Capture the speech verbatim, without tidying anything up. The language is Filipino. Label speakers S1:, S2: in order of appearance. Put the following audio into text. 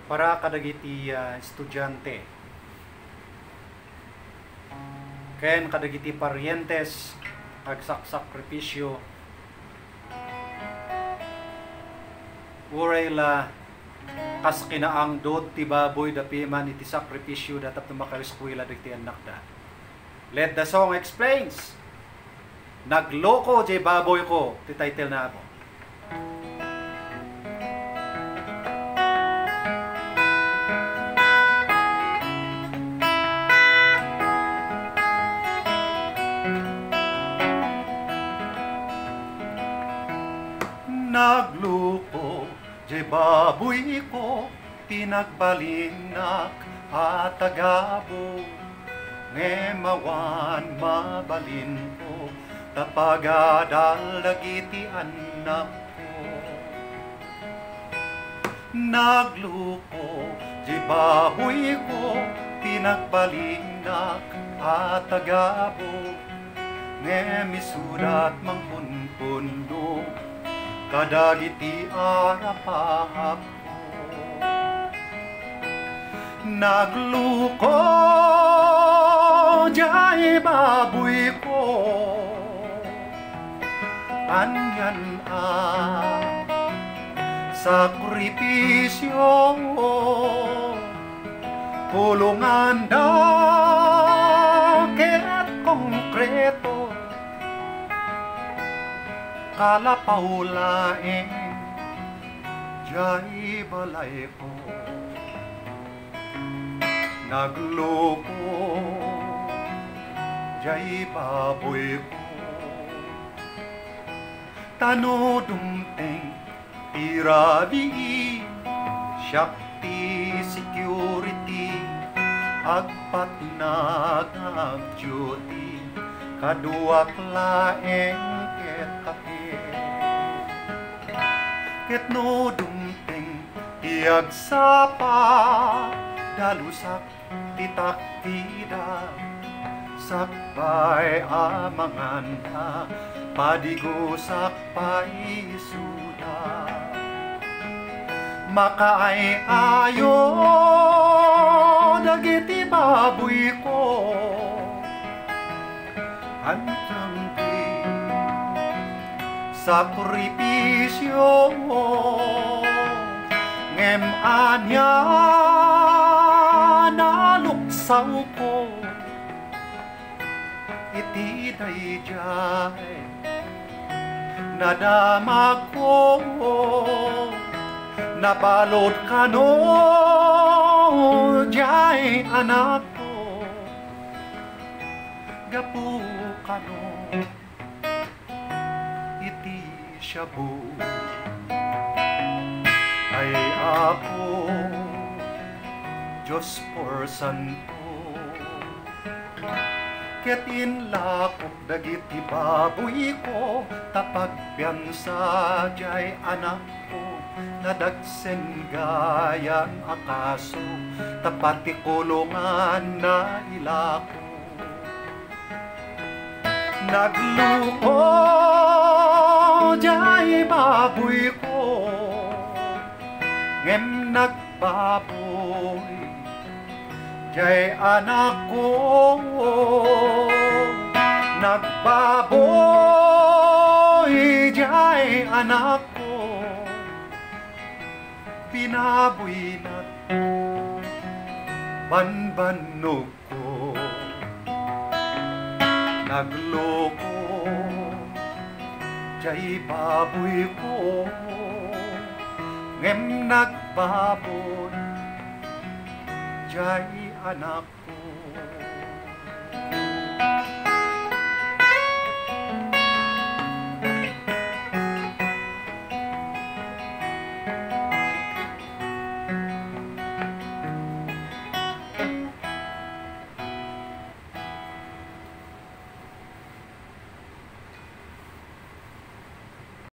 S1: para kadagiti uh, estudyante ken kadagiti parientes agsakripisyo uray la kas kinaang dot ti baboy da piman iti sakripisyo datap na makariskwela dagiti anak da. Let the song explains. Nagloko jay baboy ko, ti title na ako. Nagloko jay baboy ko, tinagbalinak at agabo, ngemawan mabalin ko, tapagadal dagiti anak ko. Nagloko jay baboy ko, tinagbalinak at agabo, ngemisudat mangpunpundo, kadagiti arapahap ko. Nagloko jay baboy ko, anyan ang sakripisyo, pulungan da ket konkreto, kalapaulaeng jay balay ko. Nagloko jay baboy ko, tano dumteng tirabi Shakti security agpatnag agduty kaduak laeng ket kape ket no dumteng tiagsapa dalusak titakida sakbay amangan na padigo sakbay suda makaay ayo dagiti baboy ko hantang di sakripisyo ngem anya naluksaw ko iti dayjay nadamag ko nabalot ka no jay anak ko gapu ka no iti shabu ay ako Diyos por santo ket inlakop dagiti baboy ko tapagpiansa jay anak ko nadagsen gayan akaso tapati kulungan na ilako. Nagloko jay baboy ko ngem nagbaboy jay anak ko nagbaboy jay anak ko pinaboy na't banbanog ko. Nagloko jay baboy ko ngem nagbaboy jay anak